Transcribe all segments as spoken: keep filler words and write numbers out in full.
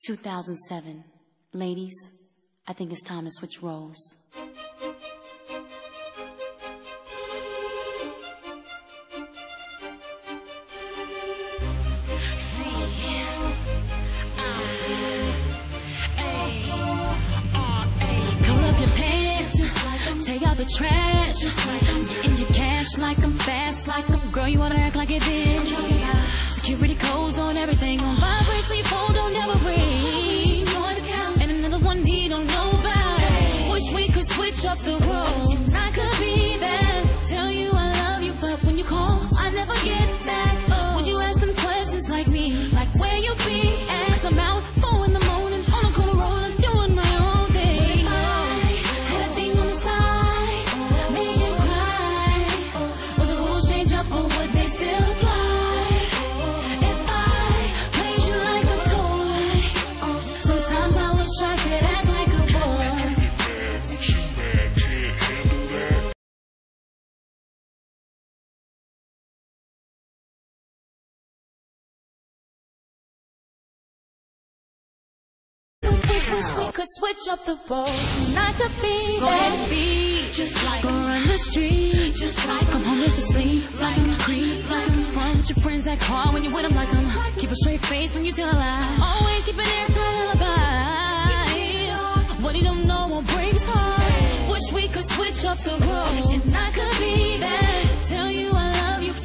two thousand seven. Ladies, I think it's time to switch roles. The trash, in your cash like I'm fast, like I'm girl, you wanna act like it is. Security codes on everything, on vibrate, so your phone don't ever ring. And another one he don't know about. Wish we could switch up the roles. And I could be there, tell you I love you, but when you call, I never get back. Would you ask them questions like me, like where you be? As I'm out, four in the morning, on a corner rolling, doing my own thing. Had a thing on the side. Or would they still apply? If I played you like a toy, sometimes I wish I could act like a boy. Wish we could switch up the roles, and I could be there, be just like go run the street, just like I'm homeless asleep, like I'm a creep, like I'm fun with your friends that call when you're with them, like I'm keep a straight face when you tell a lie, always keep an airtight alibi. What he don't know won't break his heart. Wish we could switch up the roles, and I could be there, tell you I love you,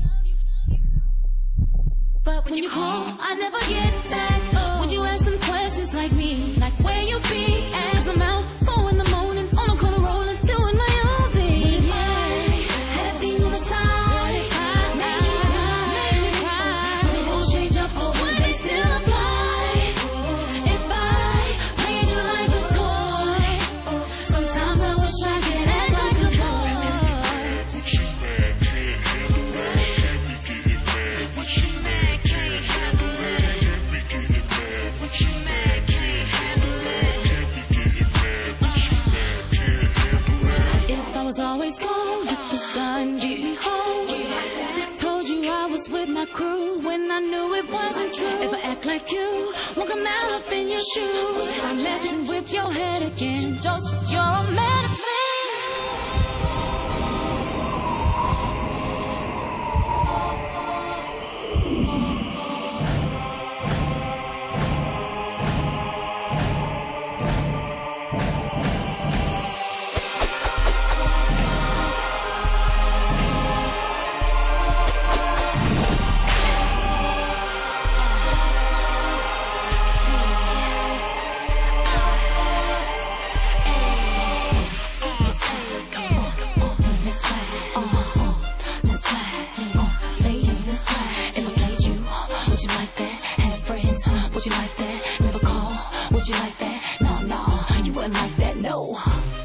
but when you call, I never get back. Would you ask them questions like me, like where you be? As I'm out, four in the morning, on the corner rolling, doing my own thing. Yeah, had a thing on the side, I made you cry, made you cry. Will the rules change up or would they still apply? If I played you like a toy, sometimes I wish I could act like a boy. What you mad, can't handle that? Can't be getting mad. What you mad, can't handle that? Can't be getting mad. What you mad, can't handle that? Can't be getting mad. What you mad, can't handle that? If I was always gone, let the sun get me home. Told you I was with my crew when I knew it wasn't true. If I act like you, won't come out up in your shoes. I'm messing with your head again, just you're a medicine. Would you like that? Never call. Would you like that? No, no, you wouldn't like that, no.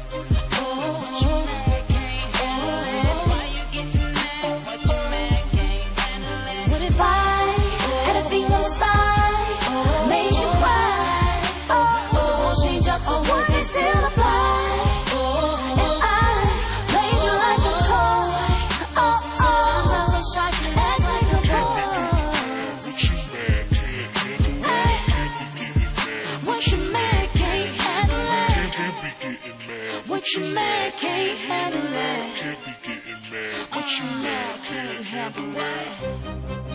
What if I had a thing on the side, made you cry? Oh, would the rules change up or would they still apply? If I played you like a toy, oh, sometimes I wish I could act like a boy. What you mad, can't handle that? Can't be getting mad. What you mad, can't handle that? Can't be getting mad. What you mad, can't handle that?